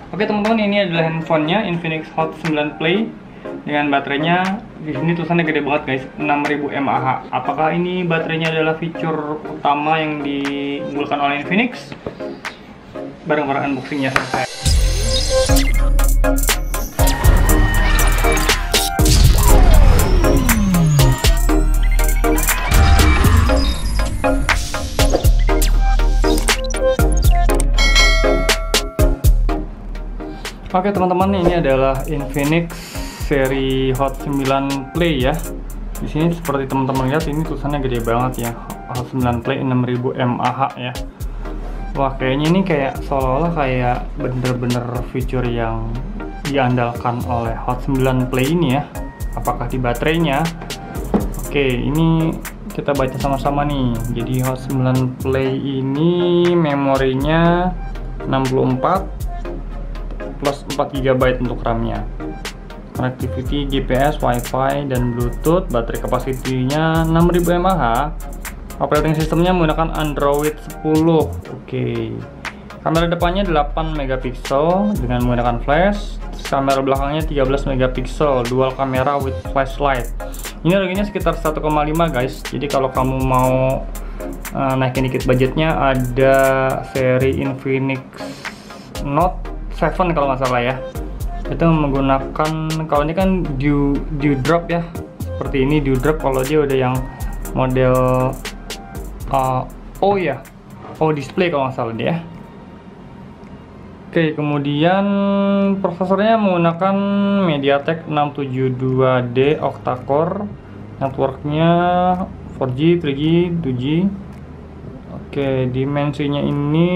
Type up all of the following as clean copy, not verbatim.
Oke teman-teman, ini adalah handphonenya Infinix Hot 9 Play dengan baterainya. Di sini tulisannya gede banget guys, 6000 mAh. Apakah ini baterainya adalah fitur utama yang diunggulkan oleh Infinix? Bareng-bareng unboxingnya selesai. Oke teman-teman, ini adalah Infinix seri Hot 9 Play ya. Di sini seperti teman-teman lihat, ini tulisannya gede banget ya, Hot 9 Play 6000 mAh ya. Wah, kayaknya ini kayak seolah-olah kayak bener-bener fitur yang diandalkan oleh Hot 9 Play ini ya. Apakah di baterainya? Oke, ini kita baca sama-sama nih. Jadi Hot 9 Play ini memorinya 64 plus 4 GB untuk RAM-nya. Connectivity GPS, Wi-Fi, dan Bluetooth. Baterai kapasitinya 6000 mAh. Operating sistemnya menggunakan Android 10. Oke. Kamera depannya 8 megapiksel dengan menggunakan flash. Kamera belakangnya 13 megapiksel, dual kamera with flashlight. Ini harganya sekitar 1,5 guys. Jadi kalau kamu mau naikin dikit budgetnya, ada seri Infinix Note 7 kalau nggak salah ya. Itu menggunakan, kalau ini kan Dewdrop ya, seperti ini Dewdrop. Kalau dia udah yang model O display kalau nggak salah dia. Oke, kemudian prosesornya menggunakan MediaTek 672D octa-core, networknya 4G, 3G, 2G. Oke, dimensinya ini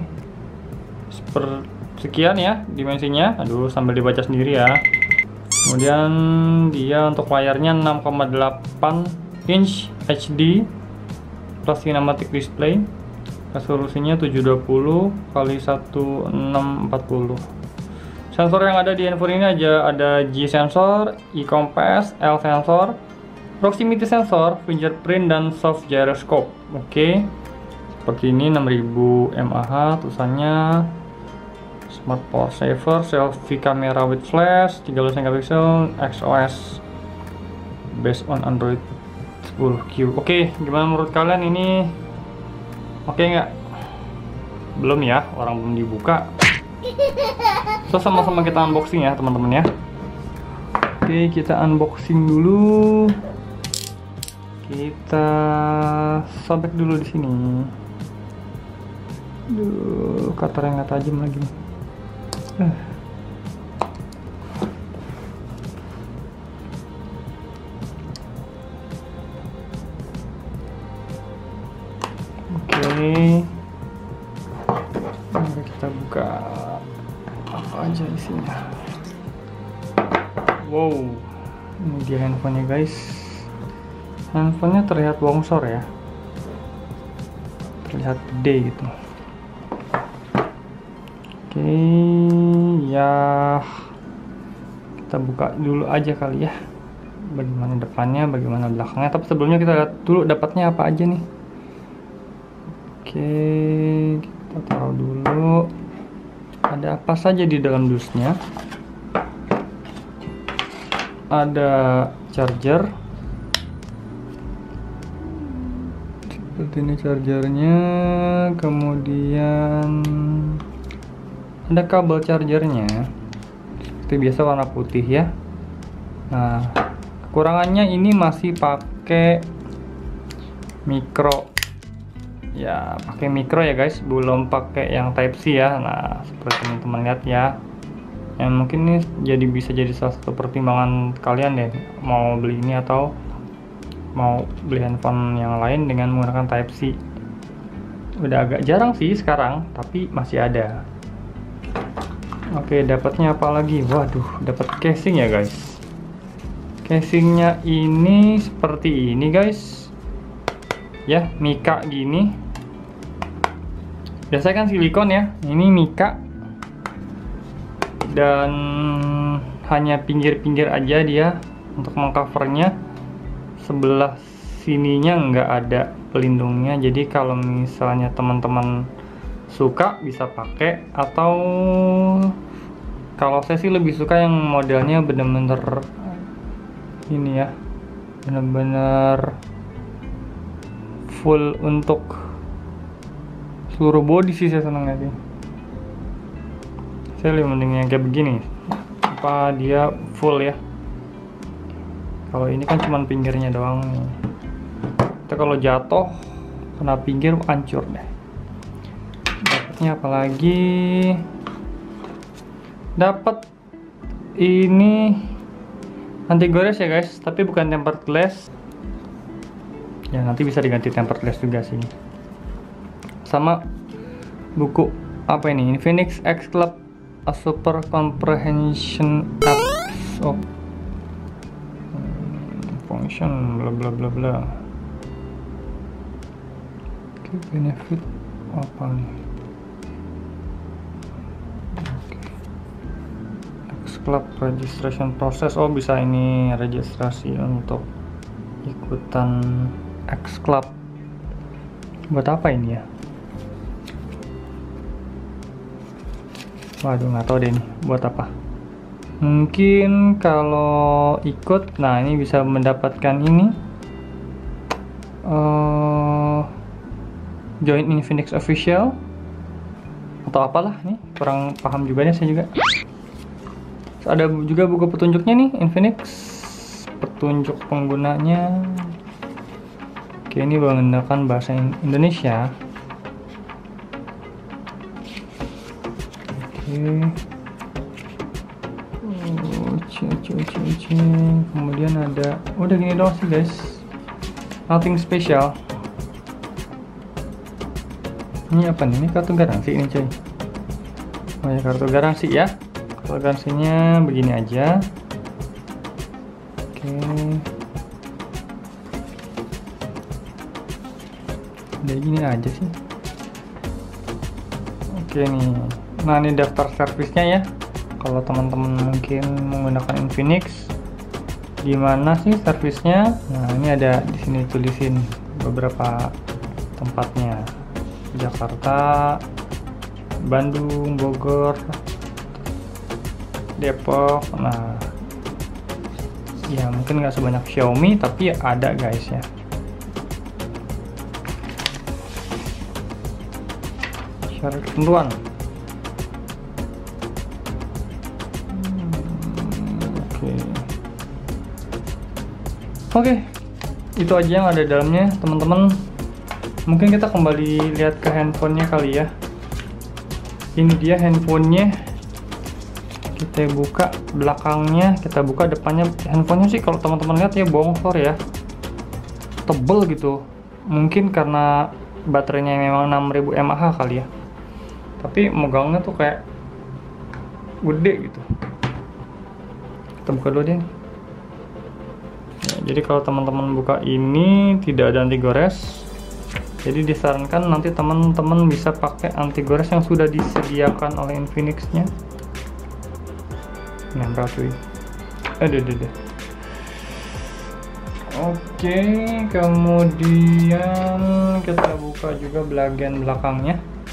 sekian ya dimensinya. Aduh, sambil dibaca sendiri ya. Kemudian dia untuk layarnya 6,8 inch HD plus cinematic display. Resolusinya 720 x 1640. Sensor yang ada di handphone ini aja ada G sensor, E compass, L sensor, proximity sensor, fingerprint, dan soft gyroscope. Oke, seperti ini 6000 mAh tulisannya. Smart Power Saver, selfie camera with flash, 13 megapiksel, XOS based on Android 10Q. Oke, gimana menurut kalian ini? Oke nggak? Belum ya, orang belum dibuka. So, sama-sama kita unboxing ya teman-teman ya. Oke, kita unboxing dulu. Kita sobek dulu di sini. Duh, cutter yang nggak tajam lagi nih. Oke, mari kita buka apa aja isinya. Wow, ini dia handphonenya guys. Handphonenya terlihat bongsor ya, terlihat gede gitu. Oke, ya kita buka dulu aja kali ya, bagaimana depannya, bagaimana belakangnya. Tapi sebelumnya kita lihat dulu dapatnya apa aja nih. Oke, kita taruh dulu. Ada apa saja di dalam dusnya? Ada charger, seperti ini chargernya. Kemudian ada kabel chargernya, seperti biasa warna putih ya. Nah, kekurangannya ini masih pakai micro ya, pakai micro ya guys, belum pakai yang Type C ya. Nah, seperti teman-teman lihat ya, yang mungkin ini bisa jadi salah satu pertimbangan kalian deh, mau beli ini atau mau beli handphone yang lain dengan menggunakan Type C. Udah agak jarang sih sekarang, tapi masih ada. Oke, dapatnya apa lagi? Waduh, dapat casing ya guys. Casingnya ini seperti ini guys ya, mika gini. Biasanya kan silikon ya, ini mika, dan hanya pinggir-pinggir aja dia untuk mengcovernya. Sebelah sininya nggak ada pelindungnya, jadi kalau misalnya teman-teman suka bisa pakai, atau Kalau saya sih lebih suka yang modelnya bener-bener ini ya, bener-bener full untuk seluruh body sih saya senangnya sih. Saya lebih mending yang kayak begini, apa dia full ya. Kalau ini kan cuma pinggirnya doang nih. Itu kalau jatuh kena pinggir hancur deh. Dapatnya apalagi? Dapat ini anti gores ya guys, tapi bukan tempered glass. Ya nanti bisa diganti tempered glass juga sih. Sama buku apa ini? Infinix X Club A Super Comprehension Apps. Oh, function bla bla bla bla. Oke, benefit apa nih? X Club registration process. Oh, bisa ini registrasi untuk ikutan X Club. Buat apa ini ya? Waduh, nggak tahu deh ini buat apa. Mungkin kalau ikut, nah ini bisa mendapatkan ini join Infinix official atau apalah, nih kurang paham juga nih saya juga. Terus ada juga buku petunjuknya nih, Infinix petunjuk penggunanya. Oke, ini menggunakan bahasa Indonesia. Kemudian ada udah gini doang sih guys, nothing special. Ini apa nih? Ini kartu garansi ini coy. Oh ya, kartu garansi ya. Kartu garansinya begini aja. Oke, udah gini aja sih. Oke nih. Nah, ini daftar servisnya ya. Kalau teman-teman mungkin menggunakan Infinix, gimana sih servisnya? Nah, ini ada di sini tulisin beberapa tempatnya. Jakarta, Bandung, Bogor, Depok. Nah, ya mungkin nggak sebanyak Xiaomi, tapi ada guys ya. Syarat ketentuan. Oke, itu aja yang ada di dalamnya teman-teman. Mungkin kita kembali lihat ke handphonenya kali ya. Ini dia handphonenya. Kita buka belakangnya, kita buka depannya. Handphonenya sih kalau teman-teman lihat ya bongsor ya, tebel gitu. Mungkin karena baterainya memang 6000 mAh kali ya. Tapi megangnya tuh kayak gede gitu. Kita buka dulu deh. Jadi kalau teman-teman buka ini tidak ada anti gores. Jadi disarankan nanti teman-teman bisa pakai anti gores yang sudah disediakan oleh Infinix-nya. Nempel cuy. Oke, kemudian kita buka juga bagian belakangnya.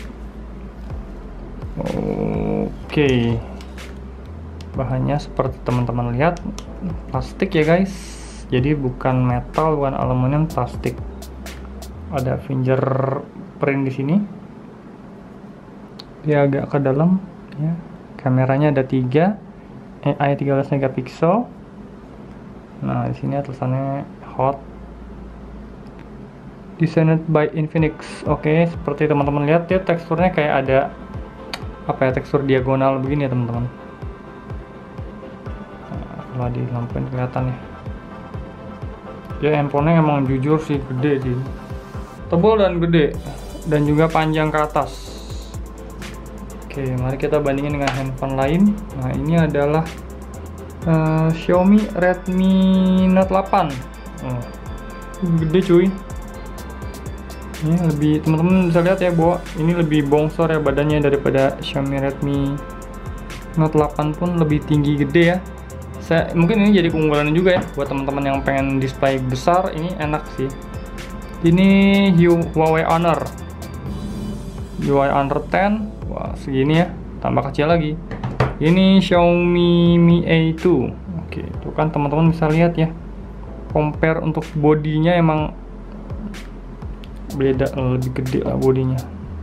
Oke. Bahannya seperti teman-teman lihat, plastik ya guys. Jadi bukan metal, bukan aluminium, plastik. Ada fingerprint di sini. Dia agak ke dalam ya. Kameranya ada 3, AI 13 megapiksel. Nah, di sini tulisannya hot. Designed by Infinix. Oke, seperti teman-teman lihat ya, teksturnya kayak ada apa ya, tekstur diagonal begini ya teman-teman. Nah, kalau dilampuin kelihatan ya. Ya, handphonenya emang jujur sih gede sih, tebal dan gede, dan juga panjang ke atas. Oke, mari kita bandingin dengan handphone lain. Nah, ini adalah Xiaomi Redmi Note 8. Gede cuy. Ini lebih, teman-teman bisa lihat ya bahwa ini lebih bongsor ya badannya daripada Xiaomi Redmi Note 8 pun lebih tinggi, gede ya. Mungkin ini jadi keunggulan juga ya buat teman-teman yang pengen display besar. Ini enak sih. Ini Huawei Honor 10. Wah, segini ya, tambah kecil lagi. Ini Xiaomi Mi A2. Oke, itu kan teman-teman bisa lihat ya. Compare untuk bodinya emang beda, lebih gede lah bodinya.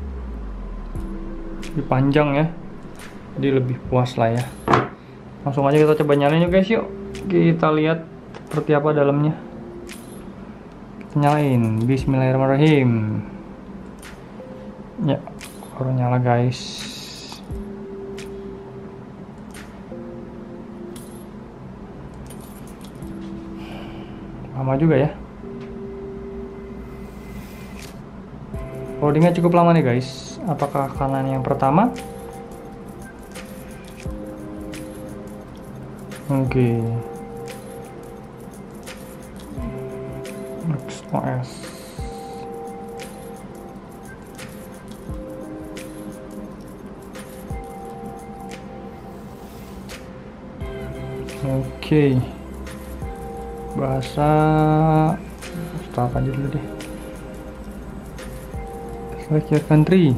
Lebih panjang ya. Jadi lebih puas lah ya. Langsung aja kita coba nyalain yuk guys, yuk. Kita lihat seperti apa dalamnya. Kita nyalain. Bismillahirrahmanirrahim. Ya, baru nyala guys. Lama juga ya. Loadingnya cukup lama nih guys. Apakah kanan yang pertama? Oke. XOS. Oke. Bahasa start aja dulu deh. Select your country.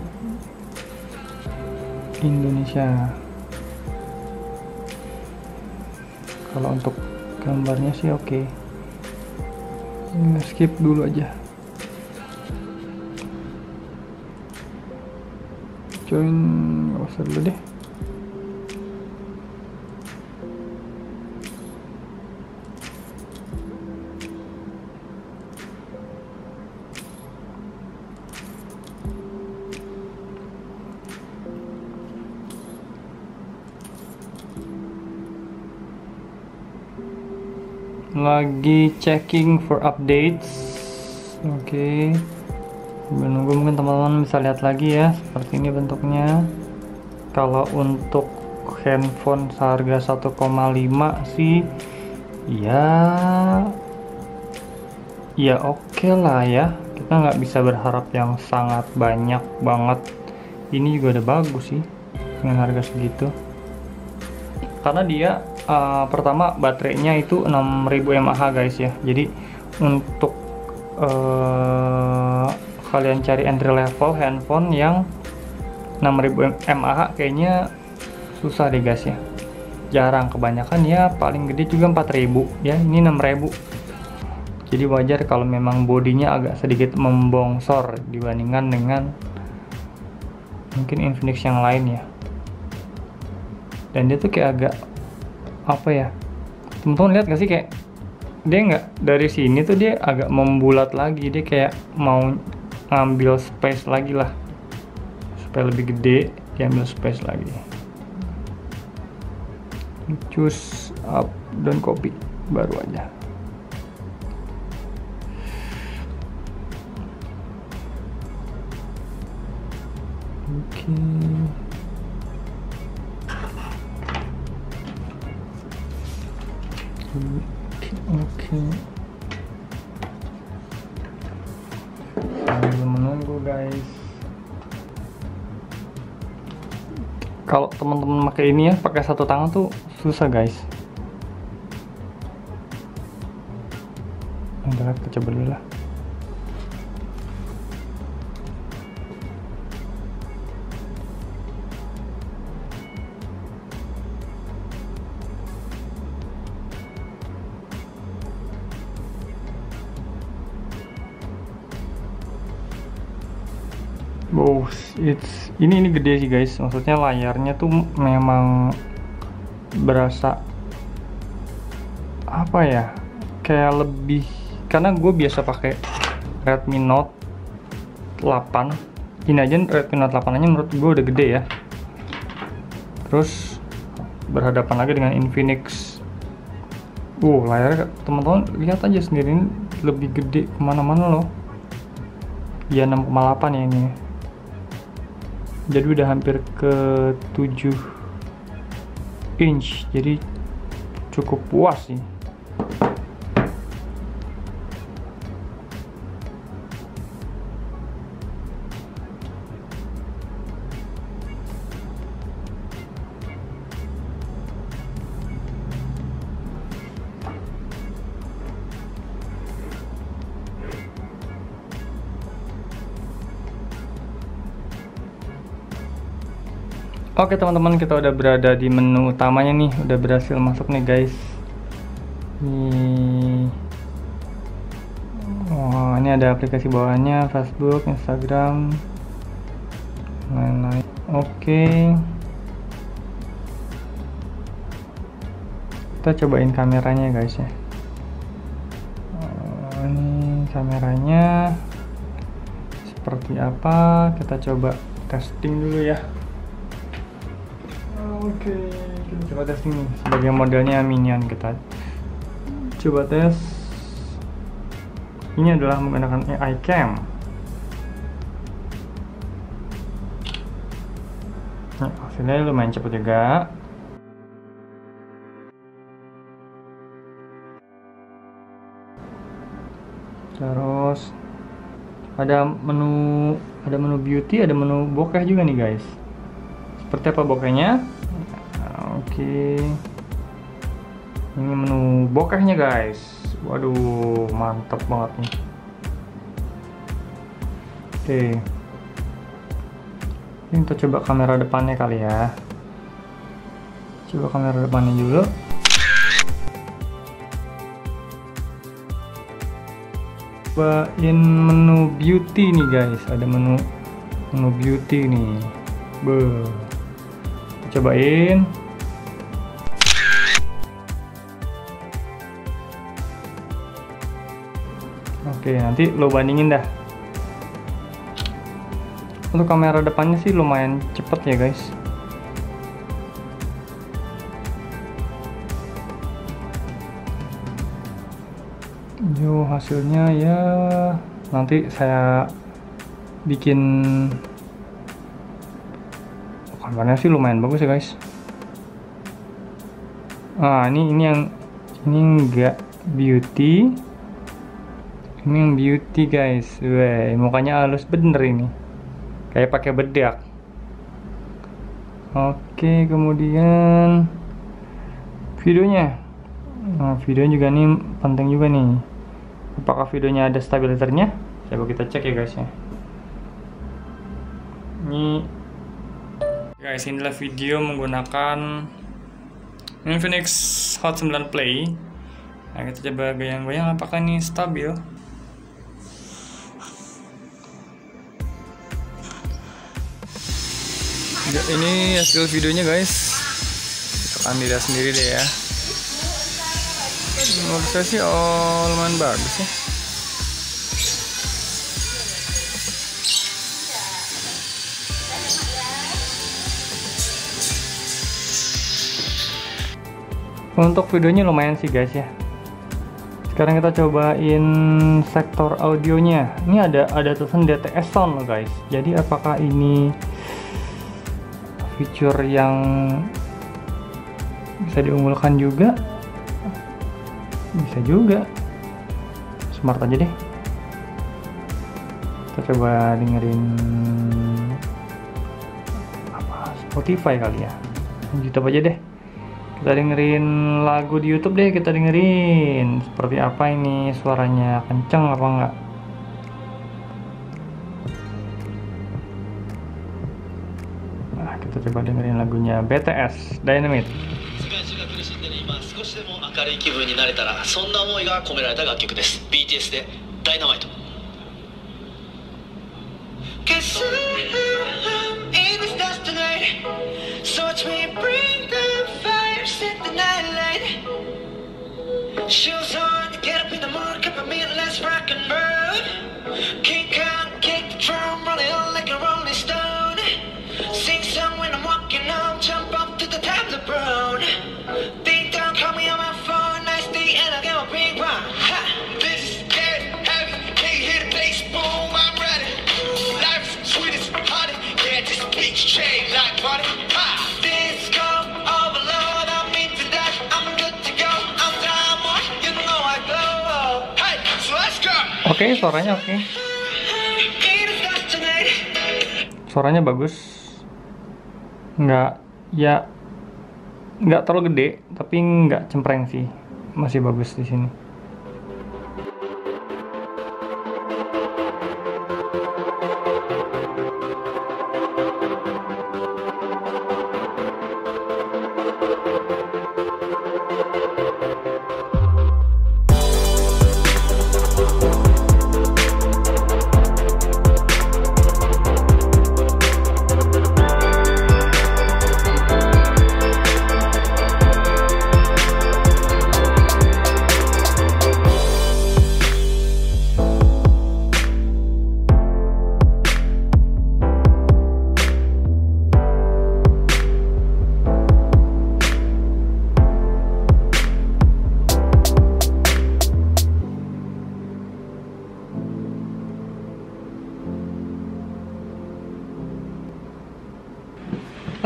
Indonesia. Kalau untuk gambarnya sih oke. Skip dulu aja. Join, nggak usah dulu deh. Lagi checking for updates. Oke. Menunggu, mungkin teman-teman bisa lihat lagi ya, seperti ini bentuknya. Kalau untuk handphone seharga 1,5 sih ya oke lah ya. Kita nggak bisa berharap yang sangat banyak banget. Ini juga udah bagus sih dengan harga segitu, karena dia pertama baterainya itu 6000 mAh guys ya. Jadi untuk kalian cari entry level handphone yang 6000 mAh kayaknya susah deh guys ya. Jarang, kebanyakan ya paling gede juga 4000 ya. Ini 6000. Jadi wajar kalau memang bodinya agak sedikit membongsor dibandingkan dengan mungkin Infinix yang lain ya. Dan dia tuh kayak agak apa ya, teman-teman lihat gak sih, kayak dia nggak dari sini tuh dia agak membulat lagi, dia kayak mau ngambil space lagi lah, supaya lebih gede dia ambil space lagi. Choose up dan copy baru aja. Oke. Oke. Sambil menunggu guys. Kalau teman-teman pakai ini ya, pakai satu tangan tuh susah guys. Bentar, kita coba dulu lah. Wow, ini gede sih guys. Maksudnya layarnya tuh memang berasa apa ya? Kayak lebih, karena gue biasa pakai Redmi Note 8. Ini aja Redmi Note 8 aja menurut gue udah gede ya. Terus berhadapan lagi dengan Infinix. Layarnya teman-teman lihat aja sendiri, ini lebih gede kemana-mana loh. Ya 6,8 ya ini. Jadi udah hampir ke 7 inch, jadi cukup puas sih. Oke teman-teman, kita udah berada di menu utamanya nih, udah berhasil masuk nih guys. Nih, oh, ini ada aplikasi bawahannya, Facebook, Instagram, lain-lain. Oke, kita cobain kameranya guys ya. Ini kameranya seperti apa, kita coba testing dulu ya. Oke, kita coba testing nih. Sebagai modelnya Minion, kita coba tes. Ini adalah menggunakan AI Cam. Nah, hasilnya lumayan cepat juga. Terus ada menu beauty, ada menu bokeh juga nih guys. Seperti apa bokehnya? Oke. Ini menu bokehnya guys. Waduh, mantap banget nih. Oke. Ini kita coba kamera depannya kali ya. Coba kamera depannya dulu. Cobain menu beauty nih guys. Ada menu beauty nih. Cobain. Oke, nanti lo bandingin dah. Untuk kamera depannya sih lumayan cepet ya guys. Yo, hasilnya ya nanti saya bikin. Kameranya sih lumayan bagus ya guys. Ah, ini enggak beauty. Ini yang beauty guys. Wah, mukanya halus bener ini. Kayak pakai bedak. Oke, kemudian videonya. Nah, video juga nih penting juga nih. Apakah videonya ada stabilizernya? Coba kita cek ya guys ya. Ini guys, inilah video menggunakan Infinix Hot 9 Play. Nah, kita coba goyang-goyang apakah ini stabil. Ya, ini hasil videonya guys. Kita akan lihat sendiri deh ya. Menurut saya sih lumayan bagus ya. Untuk videonya lumayan sih guys ya. Sekarang kita cobain sektor audionya. Ini ada tulisan DTS sound loh guys. Jadi apakah ini fitur yang bisa diunggulkan juga? Bisa juga. Smart aja deh. Kita coba dengerin apa, Spotify kali ya. YouTube aja deh. Kita dengerin lagu di YouTube deh, kita dengerin seperti apa ini suaranya, kenceng apa enggak. Nah, kita coba dengerin lagunya BTS Dynamite. 明るい気分になれたらそんな思いが込められた楽曲です。 BTS でダイナマイト。 Cause I'm in this dust tonight, so watch me bring the fire, set the night light. Shoes on, get up in the mood, cup of meal, let's rock and roll. Kick on, kick the drum, roll it on like a rolling stone. Sing song when I'm walking home, jump up to the top of the brown. Ding dong, call me on my phone, nice day, and I'll get my big one. Ha! This is dead heavy, can't hear the bass, boom, I'm ready. Life's sweet as honey, yeah, this beach chain like money. Ha! Disco overload, I'm into that, I'm good to go. I'm diamond, you know I glow. Hey, so let's go. Oke, suaranya oke. Suaranya bagus. Nggak terlalu gede, tapi nggak cempreng sih. Masih bagus di sini.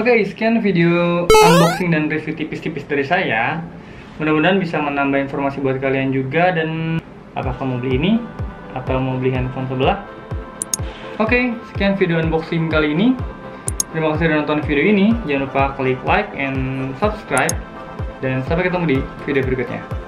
Oke, sekian video unboxing dan review tipis-tipis dari saya. Mudah-mudahan bisa menambah informasi buat kalian juga. Dan apakah mau beli ini atau mau beli handphone sebelah? Oke, sekian video unboxing kali ini. Terima kasih sudah nonton video ini. Jangan lupa klik like and subscribe. Dan sampai ketemu di video berikutnya.